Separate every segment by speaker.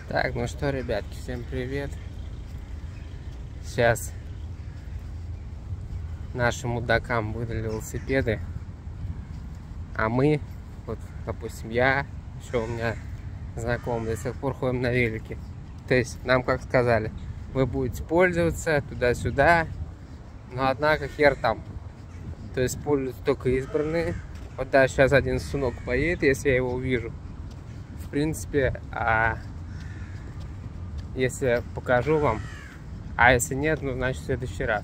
Speaker 1: Так, ну что, ребятки, всем привет. Сейчас нашим мудакам выдали велосипеды, а мы, вот, допустим, я, еще у меня знакомые, до сих пор ходим на велике. То есть нам как сказали, вы будете пользоваться туда-сюда, но однако хер там. То есть пользуются только избранные. Вот да, сейчас один сунок поедет, если я его увижу. В принципе, если покажу вам, а если нет, ну значит в следующий раз.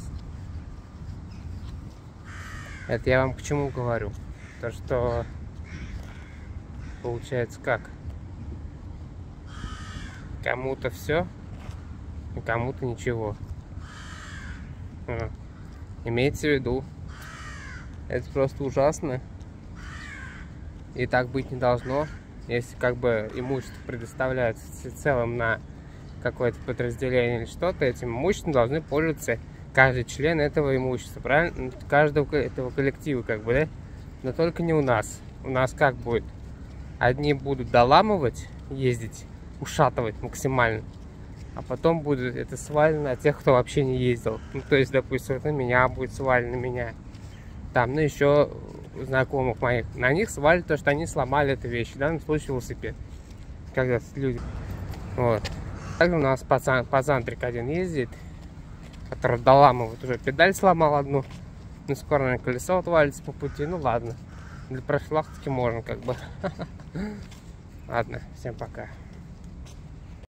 Speaker 1: Это я вам к чему говорю? То, что получается как? Кому-то все, и кому-то ничего. Имейте в виду, это просто ужасно. И так быть не должно. Если как бы имущество предоставляется в целом на какое-то подразделение или что-то, этим имуществом должны пользоваться каждый член этого имущества, правильно? Каждого этого коллектива, как бы, да? Но только не у нас. У нас как будет? Одни будут доламывать, ездить, ушатывать максимально, а потом будет это свалено на тех, кто вообще не ездил. Ну, то есть, допустим, вот на меня будет свалено, на меня. Там, ну, еще знакомых моих. На них свалит то, что они сломали эту вещь. В данном случае велосипед. Когда люди. Вот. Также у нас пацантрик один ездит, который доламывает, уже педаль сломал одну. Ну, скоро, наверное, колесо отвалится по пути. Ну, ладно. Для профилактики можно, как бы. Ладно, всем пока.